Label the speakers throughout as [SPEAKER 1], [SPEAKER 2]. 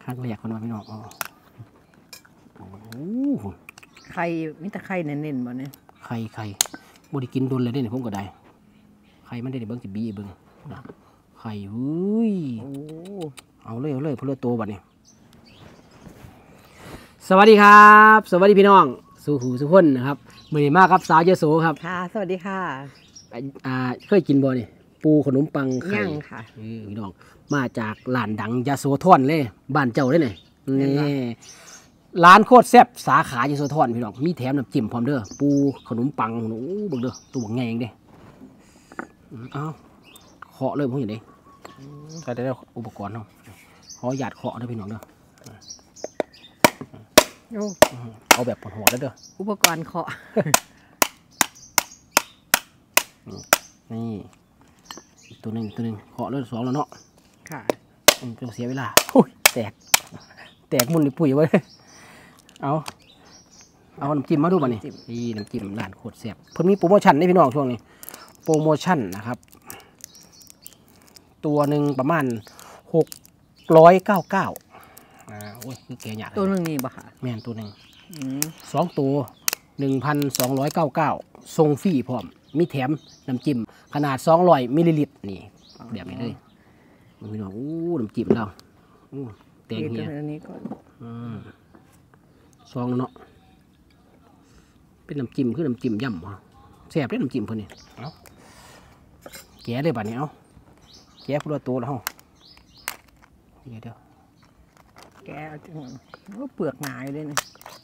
[SPEAKER 1] ข้างแรกคนว่าพี่น้องอ๋อโอ้โห
[SPEAKER 2] ไข่มิตรไข่เน้นๆบ่เนี่ย
[SPEAKER 1] ไข่บริกินโดนเลยเนี่ยผมก็ได้ไข่มันได้เบิ้งสิบีเบิ้งนะไข่เฮ้ยเอาเลยพลโตบัดนี้สวัสดีครับสวัสดีพี่น้องสู่หูสุขคนนะครับมือนี้มากครับสาวยโสครับ
[SPEAKER 2] ค่ะสวัสดีค่ะ
[SPEAKER 1] เคยกินบ่นี่ปูขนมปังไข่
[SPEAKER 2] ค่ะ
[SPEAKER 1] พี่น้องมาจากร้านดังยโสธรเลยบ้านเจ้าเลยนี่ร้านโคตรแซ่บสาขายโสธรพี่น้องมีแถมน้ำจิ้มพร้อมเด้อปูขนมปังโอ้บักเด้อตัวบักแงงเด้เอาเคาะเลยผมอย่างนี้ก็ได้อุปกรณ์เนาะขอหยาดเคาะนะพี่น้องเด้อเอาแบบปวดหัวแล้วเด้อ
[SPEAKER 2] อุปกรณ์เคาะ
[SPEAKER 1] นี่ตัวหนึ่งเคาะเลย2แล้วเนาะ
[SPEAKER 2] ค่ะ
[SPEAKER 1] ต้องเสียเวลาโอ้ยแตกมุนปุ๋ยไว้เอาน้ำจิ้มมาดูป่ะนี่น้ำจิ้มร้านโคตรแซ่บเพิ่มมีโปรโมชั่นให้พี่น้องช่วงนี้โปรโมชั่นนะครับตัวหนึ่งประมาณ699โอ้ยคือแกหยาด
[SPEAKER 2] ตัวหนึ่งนี่บ่ค่ะ
[SPEAKER 1] แม่นตัวหนึ่ง2ตัว1,299ส่งฟรีพร้อมมีแถมน้ำจิ้มขนาด200 มิลลิลิตรนี่แบบนี้เลยพี่น้องน้ำจิ้มเราแตงเฮียซองเนาะเป็นน้ำจิ้มคือน้ำจิ้มย่ำแซ่บได้น้ำจิ้มเพิ่นนี่เอาแกะเลยบัดนี้เอาแกะพุทธโตแล้วเดี๋ยว
[SPEAKER 2] แกจังเปลือกหนาอยู่เลยเนี่ย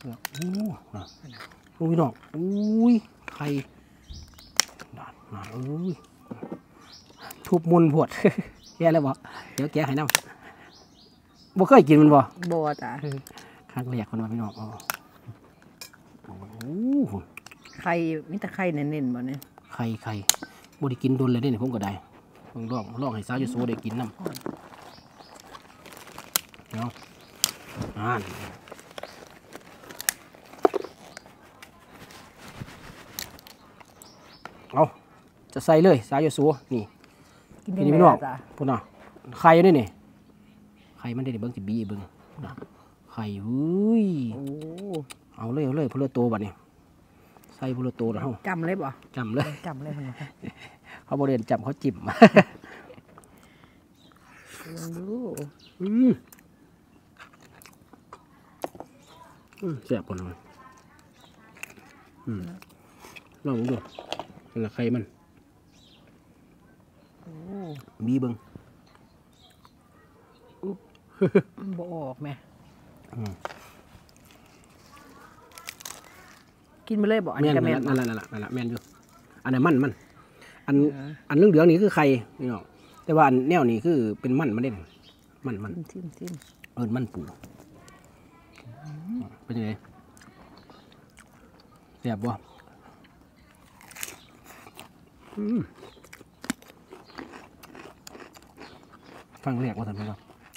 [SPEAKER 1] พี่น้องอุ้ยไข่ทุบมุนพวดแกะเลยบ่เดี๋ยวแกะให้น้ำบ่เคยกินมันบ่
[SPEAKER 2] จ้ะ
[SPEAKER 1] ข้างแรกคนว่าพี่น้องอ๋อ
[SPEAKER 2] ไข่มิตรไข่เน้นๆบ่เนี่ย
[SPEAKER 1] ไข่บริกินโดนเลยเนี่ยผมก็ได้ลองให้สาวโยโสได้กินน้ำเนาะเอาจะใส่เลยสาวโยโสนี่พี่น้องพูดนะไข่ด้วยนี่ไข่มันได้เบิ้งสิบีเบิ้งนะไข่เฮ้ยเอาเลยพลโตบัดนี้ใส่พลโตแล้ว
[SPEAKER 2] จำเลยบ่
[SPEAKER 1] จำเลย
[SPEAKER 2] มัน
[SPEAKER 1] เขาบริเวณจำเขาจิ้มแซ่บกว่าหน่อยลองดูเป็นไข่มันบีเบิ้ง
[SPEAKER 2] บ่ออกแม่กินไปเลยบ่อันนี้ก็แม่น
[SPEAKER 1] นั่นแม่นอยู่อันนี้มันอันเรื่องเหลืองนี่คือไข่นี่เนาะแต่ว่าอันแนวนี้คือเป็นมันเด่นมันมันปูเป็นยังไงแซ่บบ่ฟังเรียกว่าทำไมครับ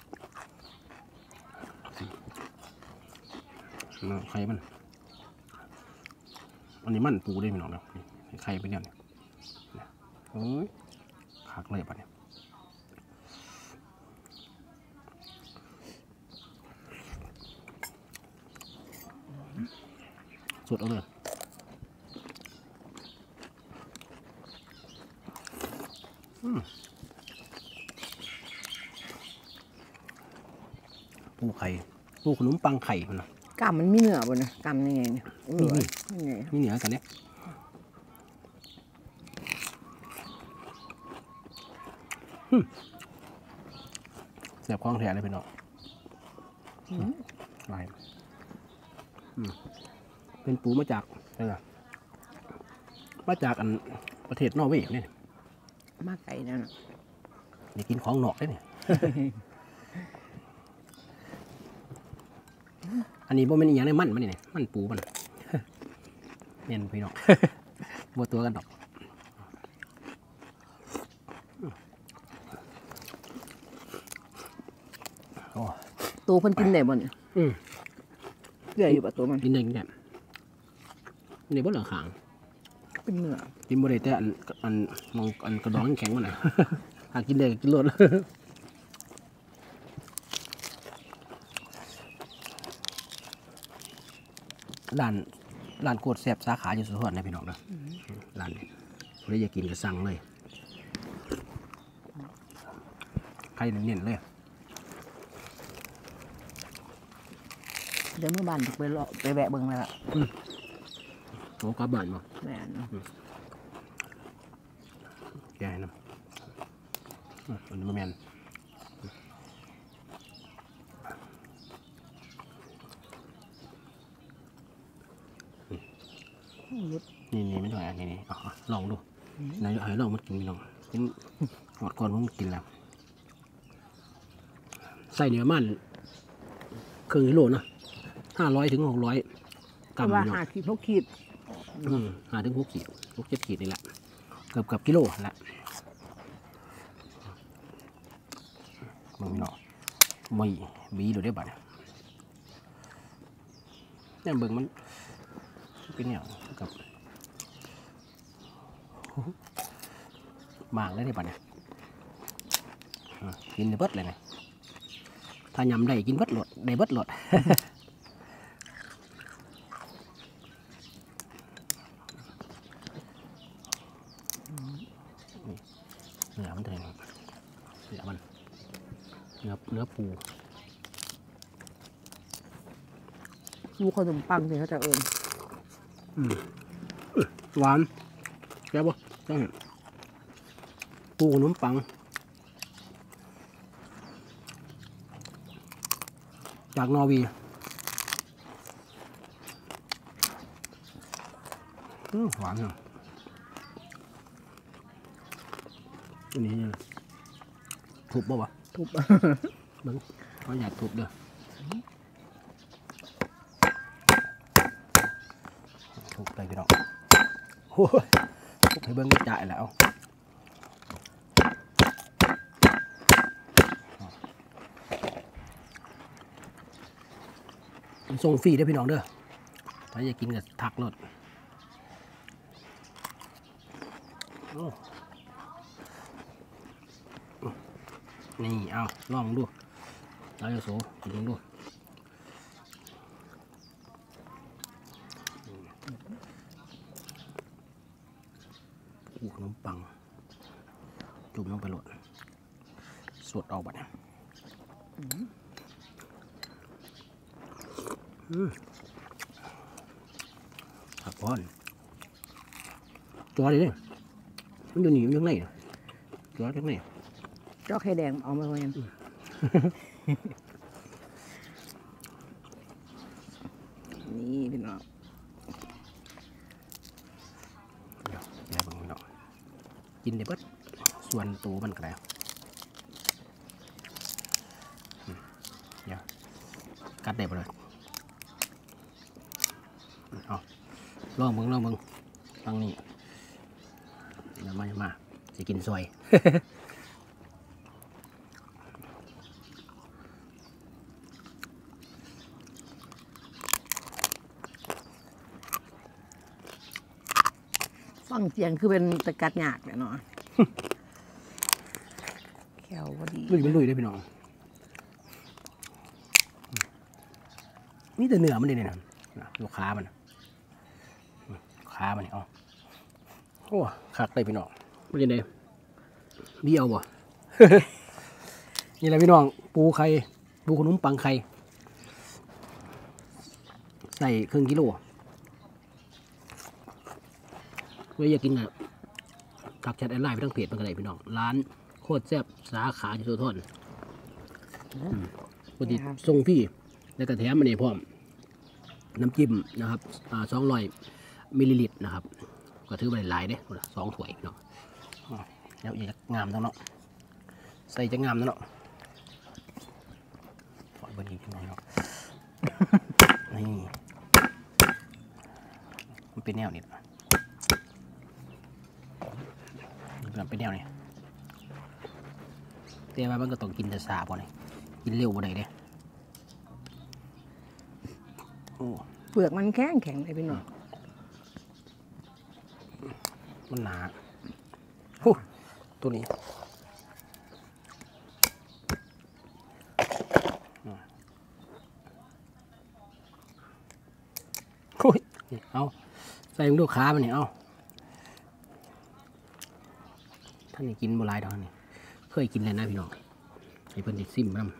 [SPEAKER 1] ไข่มันอันนี้มันปูได้ไหมน้องเนาะไข่เป็นยังไงคักเลยปะเนี่ยสุดเอาเลยปูไข่ปูขนมปังไข่มันนะ
[SPEAKER 2] กำมันมีเนื้อบ่เนี่ยกำยังไงเนี่ย
[SPEAKER 1] มีเนื้อกันเนี่ยแซ่บคล้องแท้เลยพี่น้องลายเป็นปูมาจากอะไรมาจากอันประเทศนอร์เวย์เนี่ย
[SPEAKER 2] มาไก่นั่น
[SPEAKER 1] นี่กินของนอกได้เนี่ยอันนี้บ่เป็นอย่างนี้มันนี่มันปูมันเนียนพี่น้องบัวตัวกันดอก
[SPEAKER 2] ตัวเพิ่นกินได้บ่เนี่ยเกลืออยู่ป่ะตัวมัน
[SPEAKER 1] กินได้กินได้นี่บ่เหลือขาง
[SPEAKER 2] เป็นเนื้อ
[SPEAKER 1] กินบ่ได้แต่อันกระดองแข็งมันน่ะหากินได้กินรสร้านร้านโคตรแซ่บสาขาอยู่สุพรรณนะพี่น้องนะร้านนี้ใครอยากกินก็สั่งเลยใครเน้นๆเลย
[SPEAKER 2] เดี๋ยวเมื่อบ้านไปเลาะไปแวะเบิ่งแล้วล่ะ
[SPEAKER 1] โอ้กลับบ้านมา
[SPEAKER 2] แม่น
[SPEAKER 1] แกนะอันนี้มาแมนนี่ไม่ต้องอ่านนี่ลองดูนายให้ลองมันกินพี่น้องกินหมดก่อนผมกินแล้วใส่เนื้อมันครึ่งกิโลนะ500 ถึง 600 กรัม
[SPEAKER 2] ว่า
[SPEAKER 1] พี่น้อง
[SPEAKER 2] 5 ขีด 6 ขีด
[SPEAKER 1] 5 ถึง 6 ขีด 6-7 ขีดนี่แหละเกือบกิโลแหละมึงเนาะไม่บีหรือได้บัตรเนี่ยเบิ่งมันเป็นเนี่ยกับบางเลยได้บัตรเนี่ยกินได้เบิดเลยเนี่ยถ้ายำได้กินเบิดหลดได้เบิดหลด เนื้อมันเท่าไหร่เนื้อมันเนื้อปู
[SPEAKER 2] ดูขนมปังสิเขาจะเอิ้น
[SPEAKER 1] หวานแซ่บบ่จังปูขนมปังจากนอร์เวย์หวานเนาะอันนี้ถูกป่าวะ
[SPEAKER 2] ทุบ
[SPEAKER 1] เบิ้งเขาอยากถูกเด้อถูกไปพี่น้องโอ้ยถูกให้เบิ้งจ่ายแล้วส่งฟรีได้อพี่น้องเด้อถ้าอยากกินก็ทักรถนี่เอาลองดูเราจะโสกินดูขนมปังจุ่มลงไปโหลดสวดออกบัดเนี่ยผักพอนจอดิเนี่ยมันอยู่นี่ยังไงจอยังไง
[SPEAKER 2] เจ้าไข่แดงเอามาไว้ยังนี่พี่น้อง
[SPEAKER 1] เดี๋ยวบางพี่น้องกินได้เบิดส่วนตัวมันก็ได้เดี๋ยวกัดได้บ่เลยเอาลองมึงฟังนี่เดี๋ยวมาจะกินซอย
[SPEAKER 2] ฟังเสียงคือเป็นตะกัดหยากเลยเนาะ แขวพอดี
[SPEAKER 1] ลุยเป็นลุยได้พี่น้องนี่แต่เนื้อมันเลยนะลูกค้ามันขามันเนี่ยเอาโอ้คักเลยพี่น้องมันยังไงเบี้ยวบ่ นี่แหละพี่น้องปูไข่ปูขนมปังไข่ใส่ครึ่งกิโลเมื่ออยากกินอ่ะทักแชทแอดไลน์ไปทั้งเพจมันก็ได้พี่น้องร้านโคตรแซ่บสาขาอยู่โซทอนปกติส่งพี่แล้วก็แถมมันนี่พร้อมน้ำจิ้มนะครับ200 มิลลิลิตรนะครับก็ถือว่าหลายเด้2 ถ้วยพี่น้องแล้วอยากงามทั้งเนาะใส่จะงามทั้งเนาะขอเบอร์นี้พี่น้องเนาะ นี่มันเป็นแนวนี้มันเป็นแนวนี้แต่ว่ามันก็ต้องกินแต่สาพอนี่กินเร็วบ่ได้เด้โอ้
[SPEAKER 2] เปลือกมันแข็งเลยพี่น้อง
[SPEAKER 1] มันหนาโอ้ตัวนี้โอ้นี่เอาใส่ลูกค้ามันนี่เอาท่านนี่กินโบราณดอกนี่เคยกินแล้วนะพี่น้องให้เพิ่นได้ซิมน้ำ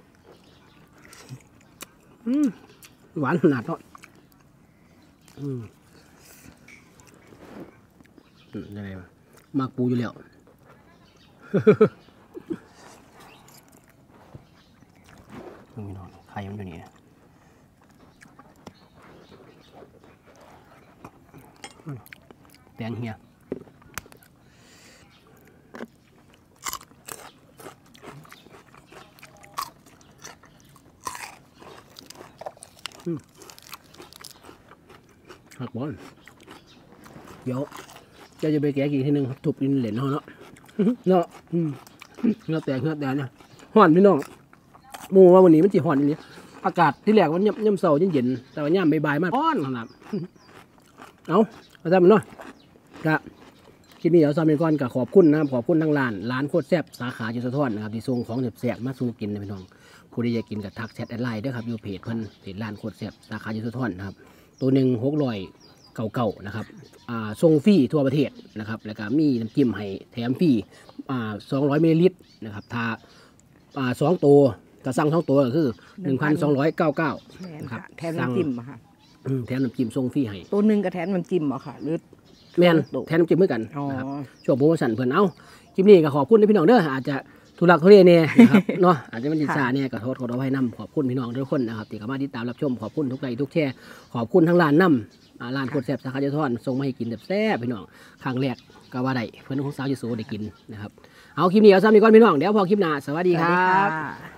[SPEAKER 1] หวานขนาดเนาะยังไงวะมากปูอยู่แล้ว พี่น้องไข่มันอยู่นี่แตงเฮียหักบอลเดี๋ยวจะไปแกะกี่ทีหนึ่งทุบดินเหรียญเนาะเนาะเนาะเงาแตกเนี่ยห่อนพี่น้องมูว่าวันนี้มันจีห่อนอย่างนี้อากาศที่แรกมันย่ำเสาเย็นแต่ว่าย่ำบ่ายๆมากร้อนขนาดเอาทำมันเนาะครับคลิปนี้เอาซ้ำเป็นก้อนกับขอบคุณนะครับขอบคุณทั้งร้านโคตรแซ่บสาขาจุฬาธรนะครับที่ส่งของแซ่บๆมาสู่กินนะพี่น้องผู้ใดอยากกินกับทักแชทแอดไลน์ด้วยครับอยู่เพจเพิ่นเพจร้านโคตรแซ่บสาขาจุฬาธรนะครับตัวหนึ่ง600เก่าๆนะครับส่งฟรีทั่วประเทศนะครับแล้วก็มีน้ำจิ้มให้แถมฟรี200 มิลลิลิตรนะครับถ้า2 ตัวก็สั่ง2 ตัวก็คือ 1,299 นะครับ
[SPEAKER 2] แถมน้ำจิ้มอะค่ะ
[SPEAKER 1] แถมน้ำจิ้มส่งฟรีให้
[SPEAKER 2] ตัวหนึ่งก็แถมน้ำจิ้มอะค่ะหรือ
[SPEAKER 1] แม่นแถมน้ำจิ้มเหมือนกัน
[SPEAKER 2] อ๋อ
[SPEAKER 1] นะครับช่วงโปรโมชั่นเพิ่นเอาคลิปนี้ก็ขอบคุณพี่น้องเด้ออาจจะทุลักทุเลเนี่ยนะครับเนาะอาจจะมันดิซ่าเนี่ยก็ขออภัยนำขอบคุณพี่น้องทุกคนนะครับที่เข้ามาติดตามรับชมขอบคุณทุกไลค์ทุกแชร์ขอบคุณทั้งร้านนำร้านโคตรแซ่บสาขาจุฬาธรส่งมาให้กินแซ่บพี่น้องครั้งแรกก็ว่าได้เพื่อนของสาวยูโซได้กินนะครับเอาคลิปนี้เอาซ้ำอีกก่อนพี่น้องเดี๋ยวพอคลิปหน้าสวัสดี
[SPEAKER 2] ส
[SPEAKER 1] ค
[SPEAKER 2] วัสดี
[SPEAKER 1] รับ
[SPEAKER 2] ค่ะ